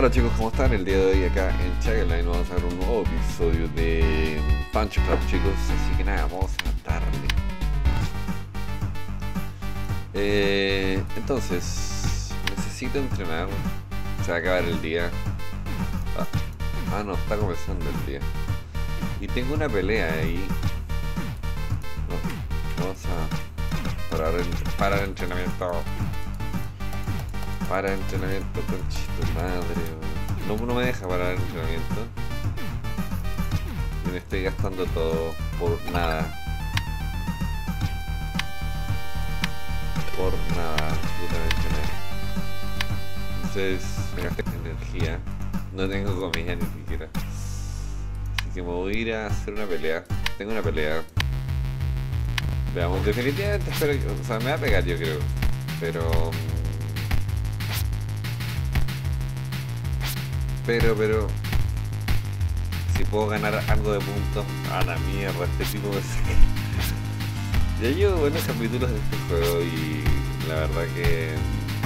Hola chicos, ¿cómo están? El día de hoy acá en Chagaline vamos a ver un nuevo episodio de Punch Club, chicos. Así que nada, vamos a darle. Entonces, necesito entrenar. Se va a acabar el día. No, está comenzando el día. Y tengo una pelea ahí. No, vamos a parar el entrenamiento. Para entrenamiento, conchito madre. No me deja parar el entrenamiento. Y me estoy gastando todo por nada. Por nada, absolutamente nada. Entonces me gasté energía. No tengo comida ni siquiera. Así que me voy a ir a hacer una pelea. Tengo una pelea. Veamos, definitivamente espero que, o sea, me va a pegar yo creo. Pero si puedo ganar algo de puntos, a la mierda, este tipo de ya llevo buenos capítulos de este juego y la verdad que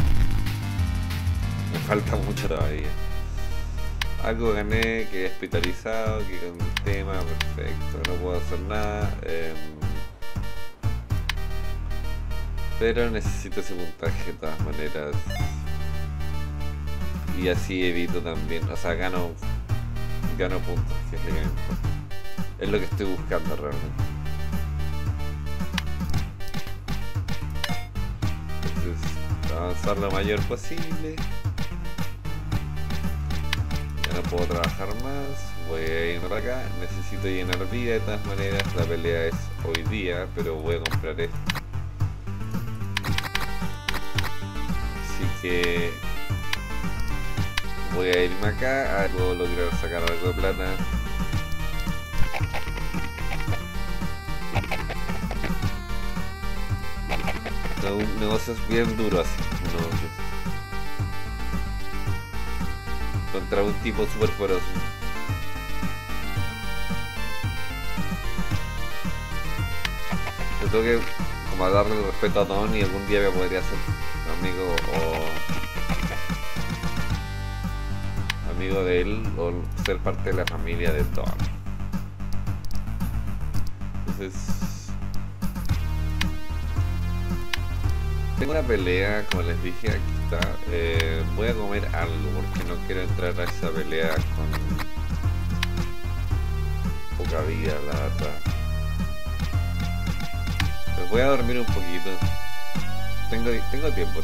me falta mucho todavía. Algo gané, que hospitalizado, que con el tema, perfecto, no puedo hacer nada. Pero necesito ese puntaje de todas maneras. Y así evito también, o sea, gano puntos, que es lo que me importa. Es lo que estoy buscando realmente. Entonces, avanzar lo mayor posible. Ya no puedo trabajar más. Voy a ir para acá. Necesito llenar vida de todas maneras. La pelea es hoy día, pero voy a comprar esto. Así que voy a irme acá, a puedo lograr sacar algo de plata. Un negocio es bien duro así, un negocio. Contra un tipo super poderoso. Yo tengo que como darle el respeto a Don y algún día me podría hacer amigo de él o ser parte de la familia de Don. Entonces tengo una pelea, como les dije, aquí está. Voy a comer algo porque no quiero entrar a esa pelea con poca vida, la verdad. Pues voy a dormir un poquito. Tengo tiempo.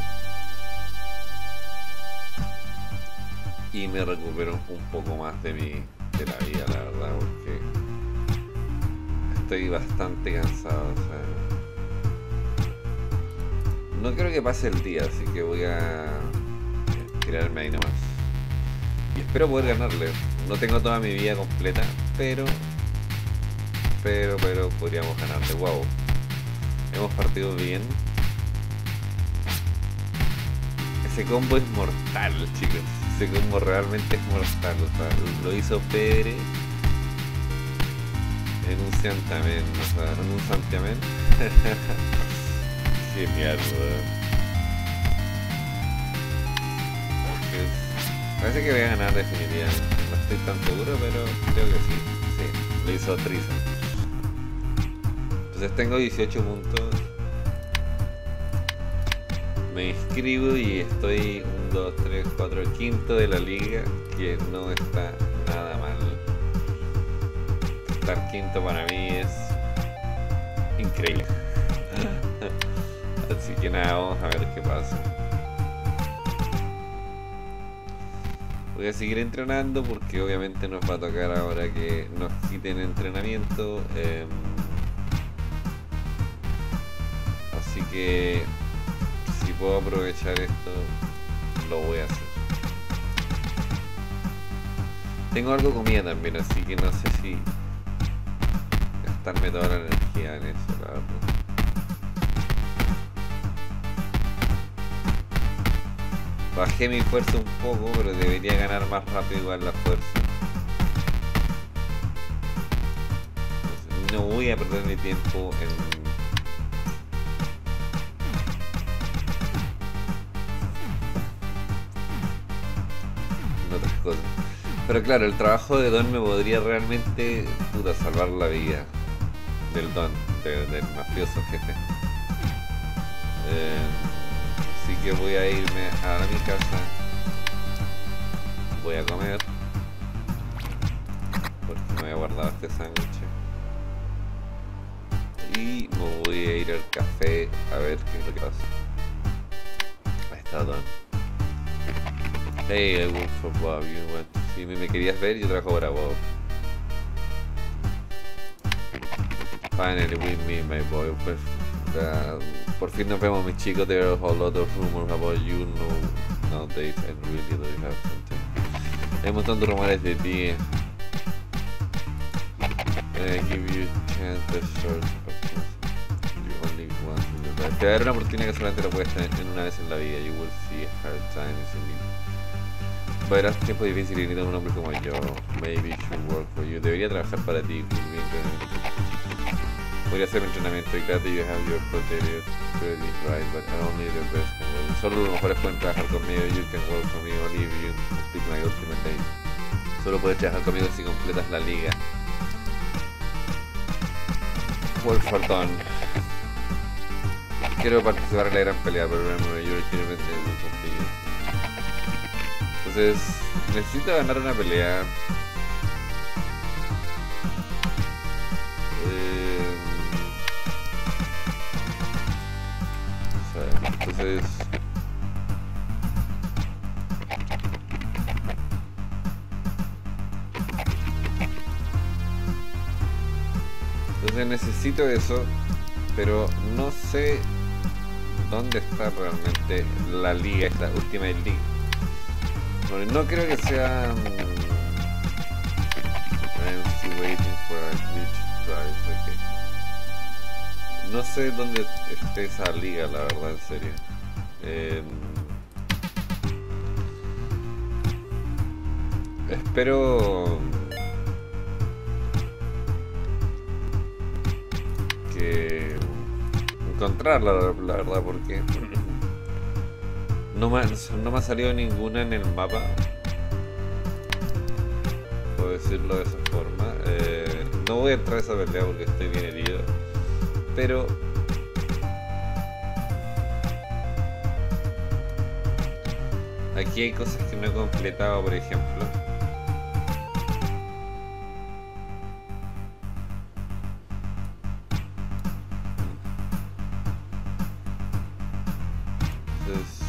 Y me recupero un poco más de la vida, la verdad, porque estoy bastante cansado, o sea, no creo que pase el día, así que voy a tirarme ahí nomás. Y espero poder ganarle. No tengo toda mi vida completa, pero podríamos ganarle. Wow, hemos partido bien. Ese combo es mortal, chicos. Ese combo realmente es mortal. O sea, lo hizo Baer en un santiamén. O sea, en un santiamén. Genial, weón. Parece que voy a ganar definitivamente. No estoy tan seguro, pero creo que sí. Sí, lo hizo Trisa. Entonces tengo 18 puntos. Me inscribo y estoy 1, 2, 3, 4, quinto de la liga, que no está nada mal. Estar quinto para mí es increíble. Así que nada, vamos a ver qué pasa. Voy a seguir entrenando porque obviamente nos va a tocar ahora que nos quiten entrenamiento. Así que si puedo aprovechar esto, lo voy a hacer. Tengo algo de comida también, así que no sé si gastarme toda la energía en eso, la verdad. Bajé mi fuerza un poco, pero debería ganar más rápido igual la fuerza. Entonces, no voy a perder mi tiempo en cosas. Pero claro, el trabajo de Don me podría realmente, puta, salvar la vida del Don, del mafioso jefe. Así que voy a irme a mi casa. Voy a comer. Porque me había guardado este sándwich. Y me voy a ir al café a ver qué es lo que pasa. Ahí está Don. Hey, I work for Bob. Si me querías ver, yo trabajo para Bob. Finally with me, my boy. Por fin nos vemos, mis chicos. There are a whole lot of rumors about you nowadays, and really do you have something. Hay un montón de rumores de ti. Give you chance the short options. You only once in your life. Te va a dar una oportunidad que solamente lo puedes tener en una vez en la vida. You will see hard times in it. Verás tiempo difícil y necesitas un hombre como yo. Maybe it should work for you. Debería trabajar para ti. Podría hacer entrenamiento y claro, you have your criteria pretty right, but only the best can work. Solo los mejores pueden trabajar conmigo. You can work for me, only if you complete my ultimate day. Solo puedes trabajar conmigo si completas la liga. Work for Don. Quiero participar en la gran pelea, pero remember, you're ultimately contigo. Entonces, necesito ganar una pelea. Entonces necesito eso, pero no sé dónde está realmente la liga, esta Ultimate League. No creo que sea... I'm still waiting for a glitch prize, okay. No sé dónde esté esa liga, la verdad, en serio. Espero que encontrarla, la verdad, porque no me ha salido ninguna en el mapa, por decirlo de esa forma. No voy a entrar a esa pelea porque estoy bien herido, pero aquí hay cosas que no he completado, por ejemplo. Entonces,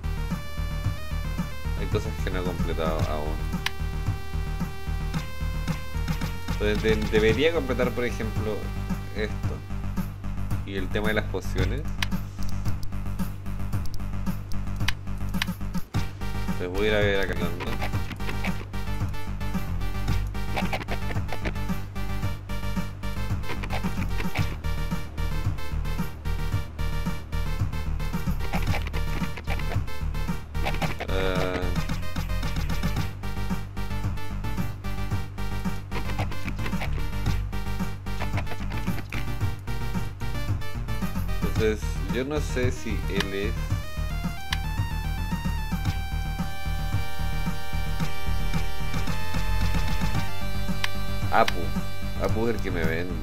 hay cosas que no he completado aún. Entonces, debería completar, por ejemplo, esto y el tema de las pociones. Entonces voy a ir a ver acá hablando. Entonces, yo no sé si él es... Apu es el que me vende.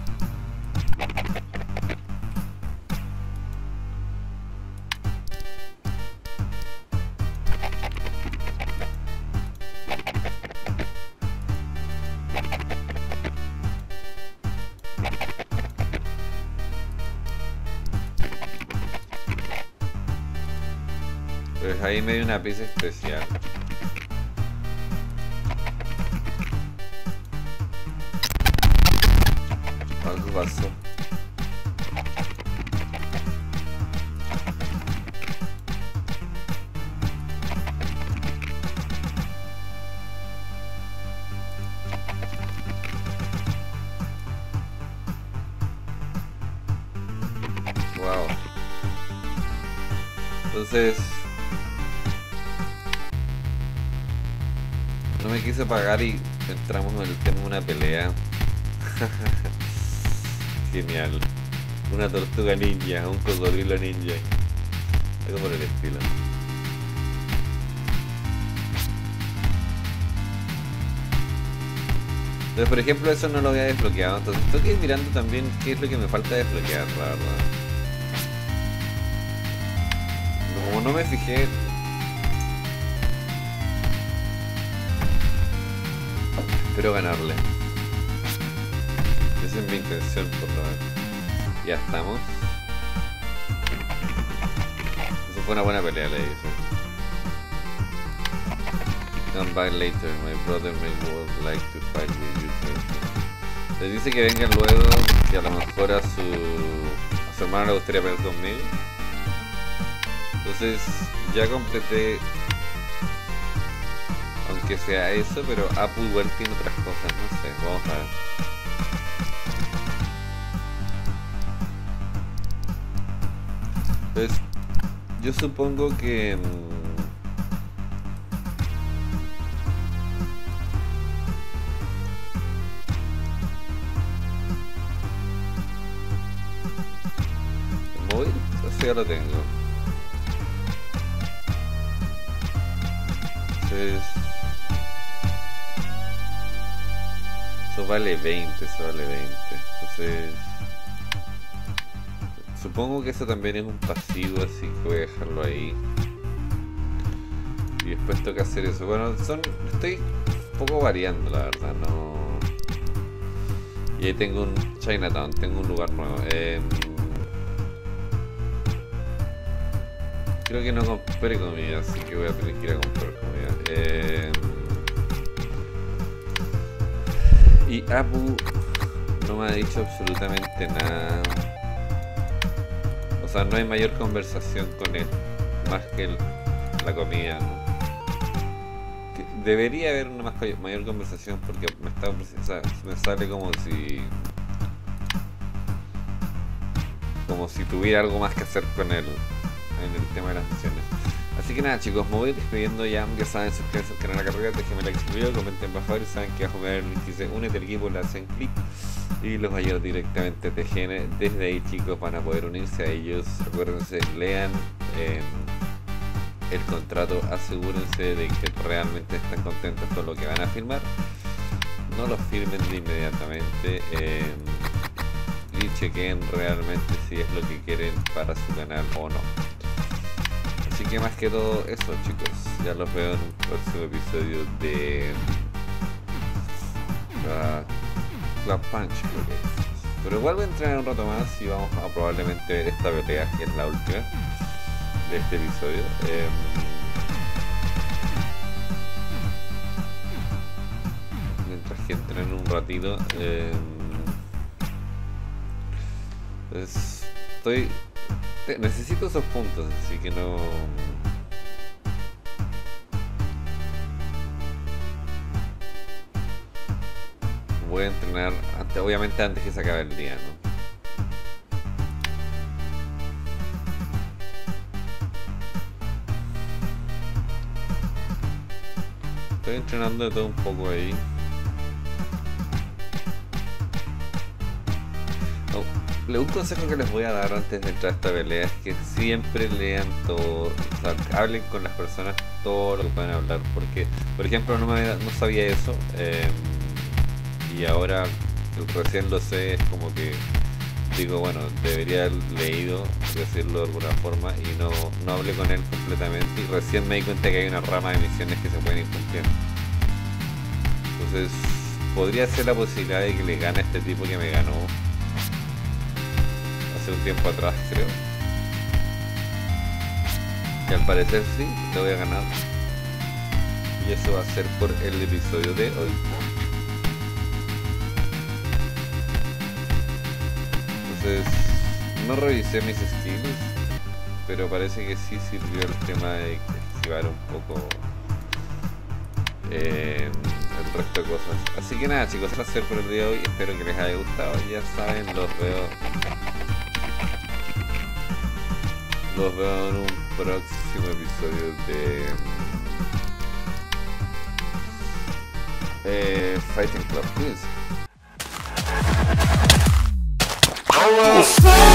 Pues ahí me dio una pieza especial. Algo pasó. Wow. Entonces no me quise pagar y entramos en el tema de una pelea. Genial. Una tortuga ninja, un cocodrilo ninja. Algo por el estilo. Entonces, por ejemplo, eso no lo había desbloqueado. Entonces, tengo que ir mirando también qué es lo que me falta desbloquear, la verdad. Como no me fijé. Espero ganarle. Esa es mi intención, por lo menos. Ya estamos. Eso fue una buena pelea, le dije. Come back later, my brother would like to fight with you. Les dice que vengan luego, que a lo mejor a su hermano le gustaría pelear conmigo. Entonces ya completé, aunque sea eso, pero Apu igual tiene otras cosas, no sé, vamos a ver. Entonces yo supongo que el móvil, eso ya lo tengo. Entonces eso vale 20, eso vale 20. Entonces supongo que eso también es un pasivo, así que voy a dejarlo ahí. Y después toca hacer eso. Bueno, estoy un poco variando, la verdad, no. Y ahí tengo un Chinatown, tengo un lugar nuevo. Creo que no compré comida, así que voy a tener que ir a comprar comida. Y Apu no me ha dicho absolutamente nada. O sea, no hay mayor conversación con él, más que la comida, ¿no? Debería haber una mayor conversación porque me sale como si tuviera algo más que hacer con él en el tema de las misiones. Así que nada, chicos, me voy despidiendo ya. Ya saben, suscríbanse al canal de la carrera, déjenme like si les gustó, comenten por favor y saben que abajo me va a dar el link, dice únete al equipo, le hacen clic y los va a llevar directamente a TGN. Desde ahí, chicos, van a poder unirse a ellos. Acuérdense, lean el contrato, asegúrense de que realmente están contentos con lo que van a firmar. No lo firmen de inmediatamente y chequen realmente si es lo que quieren para su canal o no. Así que más que todo eso, chicos, ya los veo en un próximo episodio de Club Punch, creo que es. Pero igual voy a entrenar un rato más y vamos a probablemente ver esta pelea, que es la última de este episodio. Mientras que entreno un ratito, pues necesito esos puntos, así que no. Voy a entrenar obviamente antes que se acabe el día, ¿no? Estoy entrenando de todo un poco ahí. Un consejo que les voy a dar antes de entrar a esta pelea es que siempre lean todo, o sea, hablen con las personas todo lo que pueden hablar, porque por ejemplo no sabía eso, y ahora recién lo sé, es como que digo, bueno, debería haber leído, decirlo de alguna forma, y no hablé con él completamente, y recién me di cuenta que hay una rama de misiones que se pueden ir cumpliendo. Entonces podría ser la posibilidad de que le gane a este tipo que me ganó hace un tiempo atrás, creo. Y al parecer sí, le voy a ganar. Y eso va a ser por el episodio de hoy. Entonces, no revisé mis skills, pero parece que sí sirvió el tema de activar un poco el resto de cosas. Así que nada, chicos, eso va a ser por el día de hoy. Espero que les haya gustado. Ya saben, los veo en un próximo episodio de Fighting Club. Cuídense.